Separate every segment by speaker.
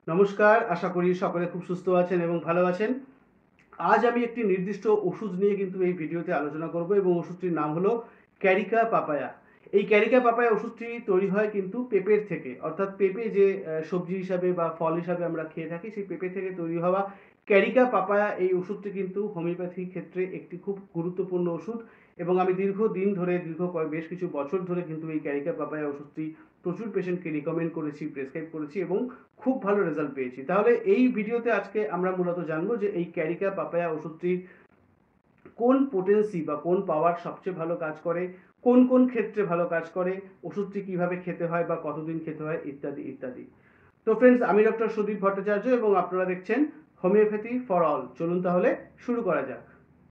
Speaker 1: নমস্কার, আশা করি সকলে খুব সুস্থ আছেন এবং ভালো আছেন। আজ আমি একটি নির্দিষ্ট ওষুধ নিয়ে কিন্তু এই ভিডিওতে আলোচনা করব এবং ওষুধটির নাম হলো ক্যারিকা পাপায়া। এই ক্যারিকা পাপায়া ওষুধটি তৈরি হয় কিন্তু পেঁপের থেকে, অর্থাৎ পেঁপে যে সবজি হিসাবে বা ফল হিসাবে আমরা খেয়ে থাকি, সেই পেঁপে থেকে তৈরি হওয়া ক্যারিকা পাপায়া এই ওষুধটি কিন্তু হোমিওপ্যাথি ক্ষেত্রে একটি খুব গুরুত্বপূর্ণ ওষুধ। এবং আমি দীর্ঘদিন ধরে বেশ কিছু বছর ধরে কিন্তু এই ক্যারিকা পাপায়া ওষুধটি প্রচুর পেশেন্টকে রিকমেন্ড করেছি, প্রেসক্রাইব করেছি এবং খুব ভালো রেজাল্ট পেয়েছি। তাহলে এই ভিডিওতে আজকে আমরা মূলত জানবো যে এই ক্যারিকা পাপায়া ওষুধটির কোন পোটেন্সি বা কোন পাওয়ার সবচেয়ে ভালো কাজ করে, কোন কোন ক্ষেত্রে ভালো কাজ করে, ওষুধটি কিভাবে খেতে হয় বা কতদিন খেতে হয়, ইত্যাদি ইত্যাদি। তো ফ্রেন্ডস, আমি ডক্টর সুদীপ ভট্টাচার্য এবং আপনারা দেখছেন হোমিওপ্যাথি ফর অল। চলুন তাহলে শুরু করা যাক।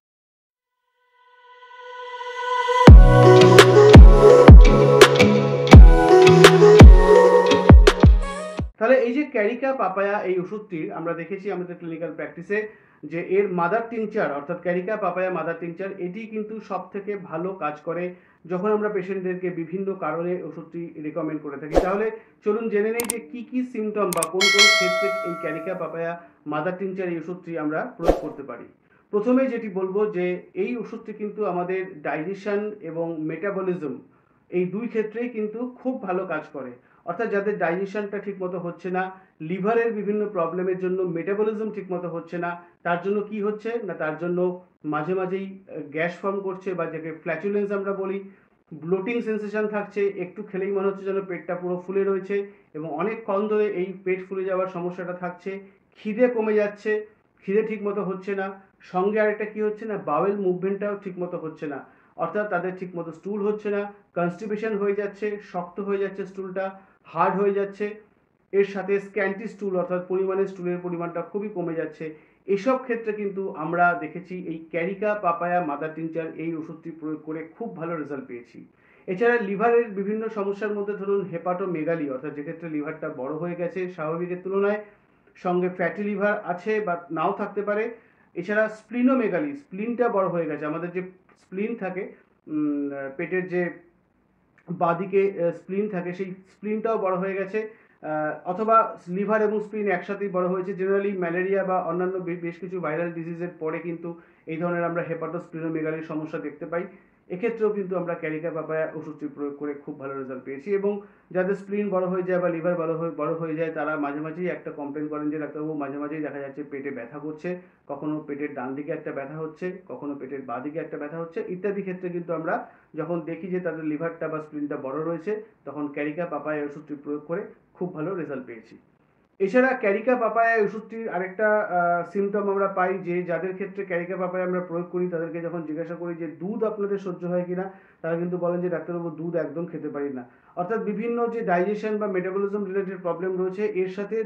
Speaker 1: তাহলে এই যে ক্যারিকা পাপায়া এই ওষুধটির আমরা দেখেছি আমাদের ক্লিনিক্যাল প্র্যাকটিসে যে এর মাদার টিংচার, অর্থাৎ ক্যারিকা পাপায়া মাদার টিংচার, এটি কিন্তু সব থেকে ভালো কাজ করে যখন আমরা পেশেন্টদেরকে বিভিন্ন কারণে ওষুধটি রিকমেন্ড করে থাকি। তাহলে চলুন জেনে নেই যে কি কি সিমটম বা কোন কোন ক্ষেত্রে এই ক্যারিকা পাপায়া মাদার টিংচার এই ওষুধটি আমরা প্রয়োগ করতে পারি। প্রথমে যেটি বলবো যে এই ওষুধটি কিন্তু আমাদের ডাইজেশন এবং মেটাবলিজম এই দুই ক্ষেত্রেই কিন্তু খুব ভালো কাজ করে। অর্থাৎ যাদের ডাইজেশনটা ঠিকমতো হচ্ছে না, লিভারের বিভিন্ন প্রবলেমের জন্য মেটাবলিজম ঠিকমতো হচ্ছে না, তার জন্য কি হচ্ছে না, তার জন্য মাঝে মাঝেই গ্যাস ফর্ম করছে বা যাকে ফ্ল্যাচুলেন্স আমরা বলি, ব্লোটিং সেন্সেশন থাকছে, একটু খেলেই মনে হচ্ছে যেন পেটটা পুরো ফুলে রয়েছে এবং অনেকক্ষণ ধরে এই পেট ফুলে যাওয়ার সমস্যাটা থাকছে, খিদে কমে যাচ্ছে, খিদে ঠিকমতো হচ্ছে না, সঙ্গে আরেকটা কি হচ্ছে না, বাওয়েল মুভমেন্টটাও ঠিকমতো হচ্ছে না, অর্থাৎ তাদের ঠিকমতো স্টুল হচ্ছে না, কনস্টিপেশন হয়ে যাচ্ছে, শক্ত হয়ে যাচ্ছে স্টুলটা, হার্ড হয়ে যাচ্ছে, এর সাথে স্ক্যান্টি স্টুল অর্থাৎ পরিমাণে স্টুলের পরিমাণটা খুবই কমে যাচ্ছে। এসব ক্ষেত্রে কিন্তু আমরা দেখেছি এই ক্যারিকা পাপায়া মাদার টিংচার এই ওষুধটি প্রয়োগ করে খুব ভালো রেজাল্ট পেয়েছি। এছাড়া লিভারের বিভিন্ন সমস্যার মধ্যে ধরুন হেপাটোমেগালি, অর্থাৎ যেক্ষেত্রে লিভারটা বড় হয়ে গেছে স্বাভাবিকের তুলনায়, সঙ্গে ফ্যাটি লিভার আছে বা নাও থাকতে পারে। এছাড়া স্প্লিনোমেগালি, স্প্লিনটা বড় হয়ে গেছে, আমাদের যে স্প্লিন থাকে পেটের যে বাদিকে স্প্লিন থাকে, সেই স্প্লিনটাও বড় হয়ে গেছে, অথবা লিভার এবং স্প্লিন একসাথেই বড় হয়েছে। জেনারেলি ম্যালেরিয়া বা অন্যান্য বেশ কিছু ভাইরাল ডিজিজের পরে কিন্তু এই ধরনের আমরা হেপাটোস্প্লিনোমেগালির সমস্যা দেখতে পাই। এক্ষেত্রেও কিন্তু আমরা ক্যারিকা পাপায়া ওষুধটি প্রয়োগ করে খুব ভালো রেজাল্ট পেয়েছি। এবং যাদের স্প্লিন বড় হয়ে যায় বা লিভার বড় হয়ে যায়, তারা মাঝে মাঝেই একটা কমপ্লেন করেন যে ডাক্তারবাবু মাঝে মাঝেই দেখা যাচ্ছে পেটে ব্যথা করছে, কখনো পেটের ডান দিকে একটা ব্যথা হচ্ছে, কখনো পেটের বাঁ দিকে একটা ব্যথা হচ্ছে ইত্যাদি ক্ষেত্রে কিন্তু আমরা যখন দেখি যে তাদের লিভারটা বা স্প্লিনটা বড় রয়েছে, তখন ক্যারিকা পাপায়া ওষুধটি প্রয়োগ করে খুব ভালো রেজাল্ট পেয়েছি। এছাড়া ক্যারিকা পাপায়া ওষুধটির আরেকটা সিমটম আমরা পাই যে যাদের ক্ষেত্রে ক্যারিকা পাপায়া আমরা প্রয়োগ করি, তাদেরকে যখন জিজ্ঞাসা করি যে দুধ আপনাদের সহ্য হয় কিনা, তারা কিন্তু বলেন যে ডাক্তারবাবু দুধ একদম খেতে পারি না। অর্থাৎ বিভিন্ন যে ডাইজেশন বা মেটাবলিজম রিলেটেড প্রবলেম রয়েছে, এর সাথে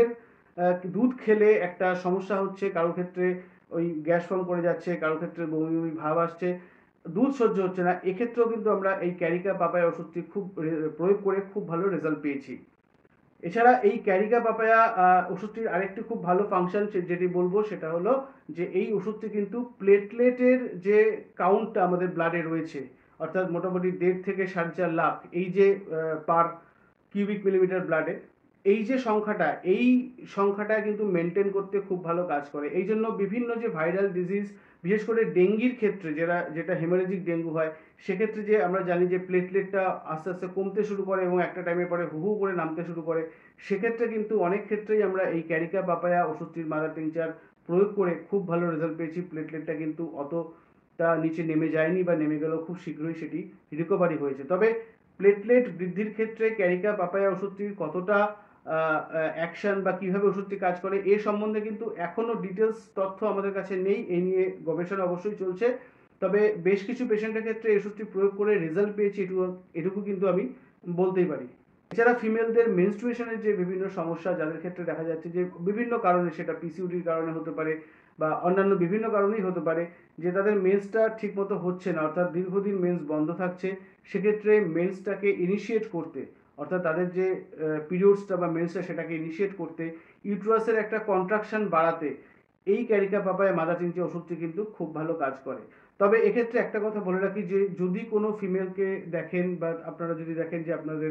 Speaker 1: দুধ খেলে একটা সমস্যা হচ্ছে, কারোর ক্ষেত্রে ওই গ্যাস ফর্ম করে যাচ্ছে, কারোর ক্ষেত্রে বমি বমি ভাব আসছে, দুধ সহ্য হচ্ছে না, এক্ষেত্রেও কিন্তু আমরা এই ক্যারিকা পাপায়া ওষুধটি প্রয়োগ করে খুব ভালো রেজাল্ট পেয়েছি। এছাড়া এই ক্যারিকা পাপায়া ওষুধটির আরেকটি খুব ভালো ফাংশন যেটি বলবো সেটা হলো যে এই ওষুধটি কিন্তু প্লেটলেটের যে কাউন্টটা আমাদের ব্লাডে রয়েছে, অর্থাৎ মোটামুটি 1.5 থেকে 4.5 লাখ এই যে পার কিউবিক মিলিমিটার ব্লাডে, এই সংখ্যাটা কিন্তু মেনটেন করতে খুব ভালো কাজ করে। এই জন্য বিভিন্ন যে ভাইরাল ডিজিজ, বিশেষ করে ডেঙ্গির ক্ষেত্রে যেটা হেমোরেজিক ডেঙ্গু হয়, সেক্ষেত্রে যে আমরা জানি যে প্লেটলেটটা আস্তে আস্তে কমতে শুরু করে এবং একটা টাইমের পরে হু হু করে নামতে শুরু করে, সেক্ষেত্রে কিন্তু অনেক ক্ষেত্রেই আমরা এই ক্যারিকা পাপায়া ওষুধটির মাদার টিংচার প্রয়োগ করে খুব ভালো রেজাল্ট পেয়েছি। প্লেটলেটটা কিন্তু অতটা নিচে নেমে যায়নি বা নেমে গেলেও খুব শীঘ্রই সেটি রিকভারি হয়েছে। তবে প্লেটলেট বৃদ্ধির ক্ষেত্রে ক্যারিকা পাপায়া ওষুধটির কতটা অ্যাকশন বা কিভাবে ওষুধটি কাজ করে এ সম্বন্ধে কিন্তু এখনো ডিটেলস তথ্য আমাদের কাছে নেই। এই নিয়ে গবেষণা অবশ্যই চলছে, তবে বেশ কিছু পেশেন্টের ক্ষেত্রে এই ওষুধটি প্রয়োগ করে রেজাল্ট পেয়েছি, এটুকু কিন্তু আমি বলতেই পারি। এছাড়া ফিমেলদের মেনস্ট্রুয়েশনের যে বিভিন্ন সমস্যা, যাদের ক্ষেত্রে দেখা যাচ্ছে যে বিভিন্ন কারণে, সেটা পিসিওডির কারণে হতে পারে বা অন্যান্য বিভিন্ন কারণেই হতে পারে, যে তাদের মেন্সটা ঠিকমতো হচ্ছে না, অর্থাৎ দীর্ঘদিন মেন্স বন্ধ থাকছে, সেক্ষেত্রে মেন্সটাকে ইনিশিয়েট করতে, অর্থাৎ তাদের যে পিরিয়ডসটা বা মেন্সটা সেটাকে ইনিশিয়েট করতে, ইউট্রাসের একটা কন্ট্রাকশন বাড়াতে এই ক্যারিকা পাপায়া মাদার টিংচার ওষুধটি কিন্তু খুব ভালো কাজ করে। তবে এক্ষেত্রে একটা কথা বলে রাখি যে যদি কোনো ফিমেলকে দেখেন বা আপনারা যদি দেখেন যে আপনাদের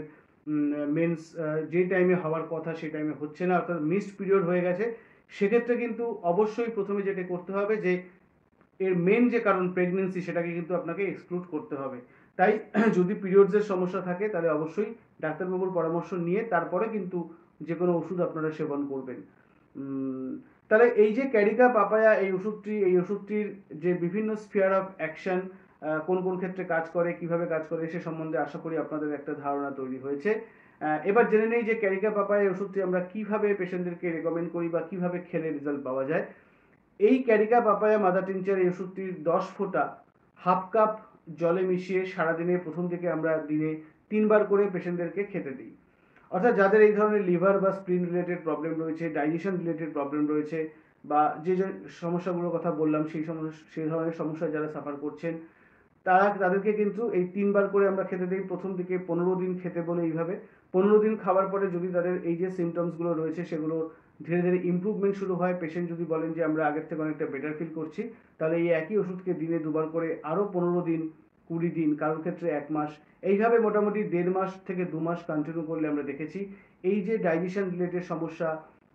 Speaker 1: মেন্স যে টাইমে হওয়ার কথা সেই টাইমে হচ্ছে না, অর্থাৎ মিসড পিরিয়ড হয়ে গেছে, সেক্ষেত্রে কিন্তু অবশ্যই প্রথমে যেটা করতে হবে যে এর মেন যে কারণ প্রেগনেন্সি সেটাকে কিন্তু আপনাকে এক্সক্লুড করতে হবে। তাই যদি পিরিয়ডসের সমস্যা থাকে তাহলে অবশ্যই ডাক্তারবাবুর পরামর্শ নিয়ে তারপরে কিন্তু যে কোনো ওষুধ আপনারা সেবন করবেন। উম, তাহলে এই যে ক্যারিকা পাপায়া এই ওষুধটির যে বিভিন্ন স্ফিয়ার অফ অ্যাকশন, কোন কোন ক্ষেত্রে কাজ করে, কিভাবে কাজ করে, সে সম্বন্ধে আশা করি আপনাদের একটা ধারণা তৈরি হয়েছে। এবার জেনে নেই যে ক্যারিকা পাপায়া এই ওষুধটি আমরা কিভাবে পেশেন্টদেরকে রেকমেন্ড করি বা কিভাবে খেলে রেজাল্ট পাওয়া যায়। এই ক্যারিকা পাপায়া মাদার টিনচার এই ওষুধটির 10 ফোঁটা হাফ কাপ জলে মিশিয়ে সারাদিনে প্রথম দিকে আমরা দিনে 3 বার করে পেশেন্টদেরকে খেতে দিই। অর্থাৎ যাদের এই ধরনের লিভার বা স্প্লিন রিলেটেড প্রবলেম রয়েছে, ডাইজেশন রিলেটেড প্রবলেম রয়েছে, বা যে যে সমস্যাগুলোর কথা বললাম সেই ধরনের সমস্যা যারা সাফার করছেন, তাদেরকে কিন্তু এই 3 বার করে আমরা খেতে দিই। প্রথম দিকে 15 দিন খেতে বলে এইভাবে। 15 দিন খাওয়ার পরে যদি তাদের এই যে সিমটমসগুলো রয়েছে সেগুলো ধীরে ধীরে ইমপ্রুভমেন্ট শুরু হয়, পেশেন্ট যদি বলেন যে আমরা আগের থেকে অনেকটা বেটার ফিল করছি, তাহলে এই একই ওষুধকে দিনে 2 বার করে আরও 15 দিন, 20 দিন, কারোর ক্ষেত্রে 1 মাস, এইভাবে মোটামুটি 1.5 মাস থেকে 2 মাস কন্টিনিউ করলে আমরা দেখেছি এই যে ডাইজেশন রিলেটেড সমস্যা,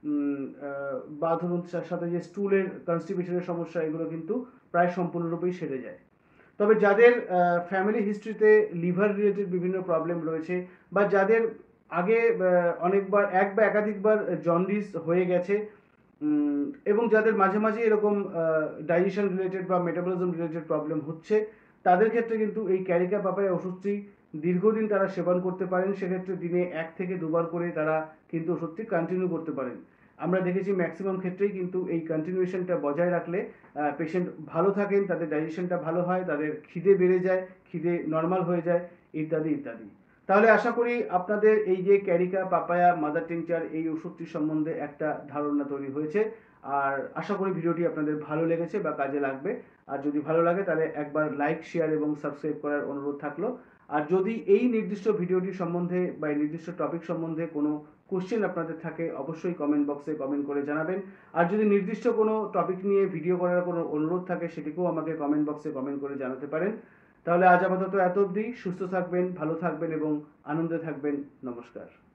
Speaker 1: বা ধরুন সাথে যে স্টুলের কনস্টিপেশনের সমস্যা, এগুলো কিন্তু প্রায় সম্পূর্ণরূপেই সেরে যায়। তবে যাদের ফ্যামিলি হিস্ট্রিতে লিভার রিলেটেড বিভিন্ন প্রবলেম রয়েছে, বা যাদের আগে অনেকবার এক বা একাধিকবার জন্ডিস হয়ে গেছে, এবং যাদের মাঝে মাঝে এরকম ডাইজেশন রিলেটেড বা মেটাবলিজম রিলেটেড প্রবলেম হচ্ছে, তাদের ক্ষেত্রে কিন্তু এই ক্যারিকা পাপায়া ওষুধটি দীর্ঘদিন তারা সেবন করতে পারেন। সেক্ষেত্রে দিনে 1 থেকে 2 বার করে তারা কিন্তু ওষুধটি কন্টিনিউ করতে পারেন। আমরা দেখেছি ম্যাক্সিমাম ক্ষেত্রেই কিন্তু এই কন্টিনিউয়েশনটা বজায় রাখলে পেশেন্ট ভালো থাকেন, তাদের ডাইজেশনটা ভালো হয়, তাদের খিদে বেড়ে যায়, খিদে নর্মাল হয়ে যায়, ইত্যাদি ইত্যাদি। তাহলে আশা করি আপনাদের এই যে ক্যারিকা পাপায়া মাদার টিংচার এই ওষুধটি সম্বন্ধে একটা ধারণা তৈরি হয়েছে। আর আশা করি ভিডিওটি আপনাদের ভালো লেগেছে বা কাজে লাগবে। আর যদি ভালো লাগে তাহলে একবার লাইক, শেয়ার এবং সাবস্ক্রাইব করার অনুরোধ থাকলো। আর যদি এই নির্দিষ্ট ভিডিওটি সম্বন্ধে বা এই নির্দিষ্ট টপিক সম্বন্ধে কোনো কোশ্চেন আপনাদের থাকে, অবশ্যই কমেন্ট বক্সে কমেন্ট করে জানাবেন। আর যদি নির্দিষ্ট কোনো টপিক নিয়ে ভিডিও করার কোনো অনুরোধ থাকে, সেটিকেও আমাকে কমেন্ট বক্সে কমেন্ট করে জানাতে পারেন। তাহলে আজ আপাতত এত অবধি। সুস্থ থাকবেন, ভালো থাকবেন এবং আনন্দে থাকবেন। নমস্কার।